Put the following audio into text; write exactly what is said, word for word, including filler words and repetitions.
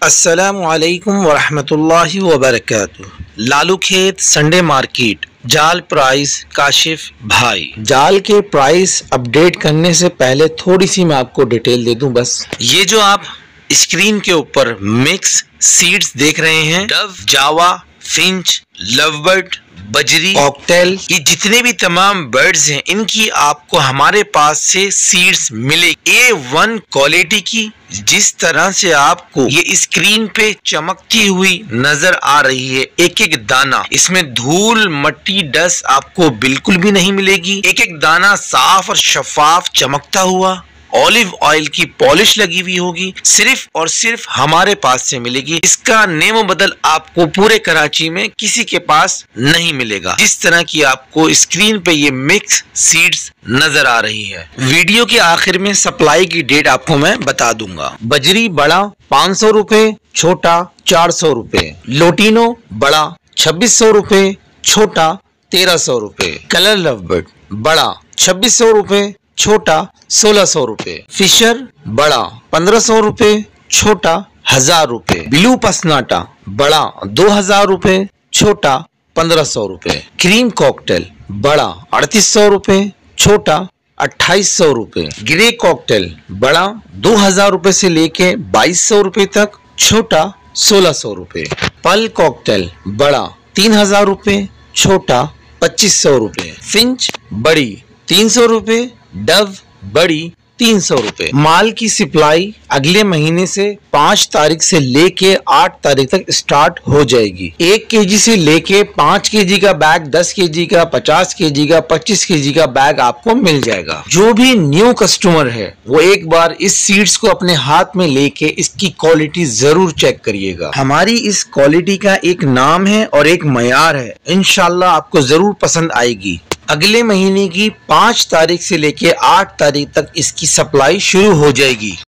अस्सलामु अलैकुम वरहमतुल्लाहि वबरकातुह। लालू खेत संडे मार्केट, जाल प्राइस काशिफ भाई। जाल के प्राइस अपडेट करने से पहले थोड़ी सी मैं आपको डिटेल दे दूं बस। ये जो आप स्क्रीन के ऊपर मिक्स सीड्स देख रहे हैं, डव, जावा, फिंच, लवबर्ड, बजरी, कॉकटेल, ये जितने भी तमाम बर्ड्स हैं इनकी आपको हमारे पास से सीड्स मिलेगी ए वन क्वालिटी की। जिस तरह से आपको ये स्क्रीन पे चमकती हुई नजर आ रही है, एक एक दाना इसमें धूल, मट्टी, डस्ट आपको बिल्कुल भी नहीं मिलेगी। एक एक दाना साफ और शफाफ चमकता हुआ, ऑलिव ऑयल की पॉलिश लगी हुई होगी, सिर्फ और सिर्फ हमारे पास से मिलेगी। इसका नेमो बदल आपको पूरे कराची में किसी के पास नहीं मिलेगा। जिस तरह की आपको स्क्रीन पे ये मिक्स सीड्स नजर आ रही है। वीडियो के आखिर में सप्लाई की डेट आपको मैं बता दूंगा। बजरी बड़ा पाँच सौ रुपए, छोटा चार सौ रुपए। लोटिनो बड़ा छब्बीस सौ रुपए, छोटा तेरह सौ रुपए। कलर लवबर्ड बड़ा छब्बीस सौ रुपए, छोटा सोलह सौ रुपए। फिशर बड़ा पंद्रह सौ रुपए, छोटा हजार रुपए। ब्लू पसनाटा बड़ा दो हजार रुपए, छोटा पंद्रह सौ रुपए। क्रीम कॉकटेल बड़ा अड़तीस सौ रुपए, छोटा अट्ठाईस सौ रुपए। ग्रे कॉकटेल बड़ा दो हजार रुपए से लेके बाईस सौ रुपए तक, छोटा सोलह सौ रुपए। पल कॉकटेल बड़ा तीन हजार रुपए, छोटा पच्चीस सौ रुपए। फिंच बड़ी तीन सौ रुपए, डव बड़ी तीन सौ रुपए। माल की सप्लाई अगले महीने से पाँच तारीख से लेके आठ तारीख तक स्टार्ट हो जाएगी। एक केजी से लेके पाँच केजी का बैग, दस केजी का, पचास केजी का, पच्चीस केजी का बैग आपको मिल जाएगा। जो भी न्यू कस्टमर है वो एक बार इस सीड्स को अपने हाथ में लेके इसकी क्वालिटी जरूर चेक करिएगा। हमारी इस क्वालिटी का एक नाम है और एक मयार है, इंशाल्लाह आपको जरूर पसंद आएगी। अगले महीने की पाँच तारीख से लेके आठ तारीख तक इसकी सप्लाई शुरू हो जाएगी।